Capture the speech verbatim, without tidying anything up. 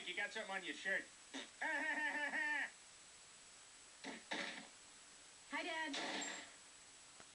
like you got something on your shirt. Hi, Dad.